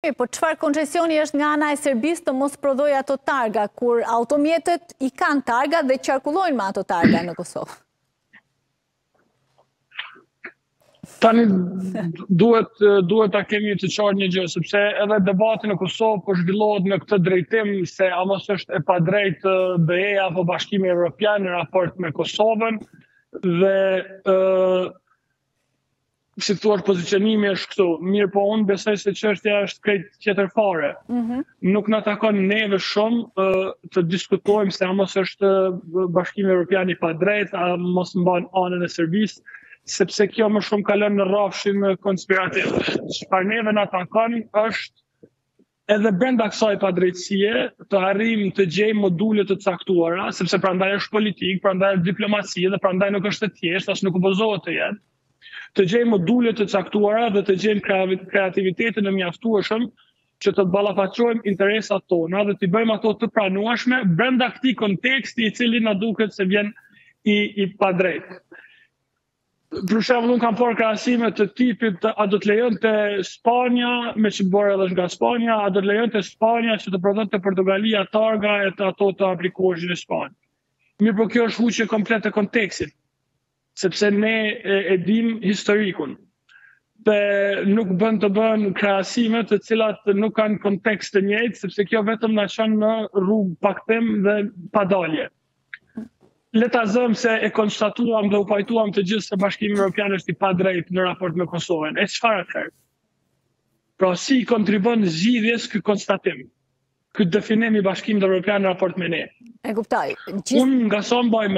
Mirë, po çfarë koncesioni është nga ana e Serbisë të mos prodhojë ato targa, kur automjetet i kanë targa dhe qarkullojnë me ato targa në Kosovë? Tani duhet ta kemi të qartë një gjë, sepse edhe debati në Kosovë po zhvillohet në këtë drejtim se a mos është e padrejtë BE-ja apo Bashkimi Evropian në raport me Kosovën dhe si thua pozicionimi është këtu. Mirë, po unë besoj se çështja është krejt tjetër fare. Nuk na takon neve shumë të diskutojmë se a mos është Bashkimi Evropian i padrejtë, a mos mban anën e Serbisë, sepse kjo më shumë kalon në rrafshin konspirativ. Çfarë neve na takon është edhe brenda kësaj padrejtësie të arrijmë të gjejmë module të caktuara, sepse prandaj është politikë, prandaj është diplomaci dhe prandaj nuk është e thjeshtë, as nuk opozohet të jetë. Të gjejmë module të caktuara dhe të gjejmë kreativitetin e mjaftueshëm që të ballafaqojmë interesat tona dhe të bëjmë ato të pranueshme brenda këtij konteksti i cili na duket se vjen i padrejtë. Për shembull, unë kam parë krahasime të tipit a do të lejonte Spanja, me që bërë edhe nga Spanja, a do të lejonte Spanja që të prodhonte Portugalia targa e të ato të aplikoheshin në Spanjë. Mirë, po kjo është huqje komplet e kontekstit, sepse ne e dim historikun. Dhe nuk bën të bën krahasime të cilat nuk kanë kontekst të njëjtë, sepse kjo vetëm na çon në rrugë paktem dhe padalje. Le ta zëm se e konstatuam dhe u pajtuam të gjithë se Bashkimi Evropian është i padrejtë në raport me Kosovën. E çfarë atëherë? Pra si kontribon zgjidhjes ky konstatim? Ky definim i Bashkimit Evropian në raport me ne. E kuptoj. Unë nga sa mbaj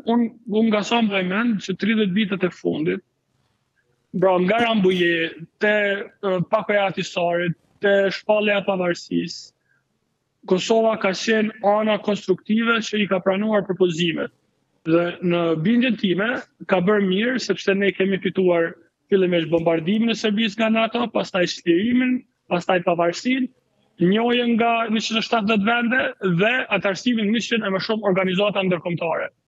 mend që 30 vitet e fundit, pra nga Rambuje, te Pakoja Atisarit, te shpallja e pavarësisë, Kosova ka qenë ana konstruktive që i ka pranuar propozimet. Dhe në bindjen time ka bërë mirë sepse ne kemi fituar fillimisht bombardimin e Serbisë nga NATO, pastaj shtirimin, pastaj pavarësinë, njojën nga 170 vende dhe atarësimin 100 e më shumë organizata ndërkombëtare.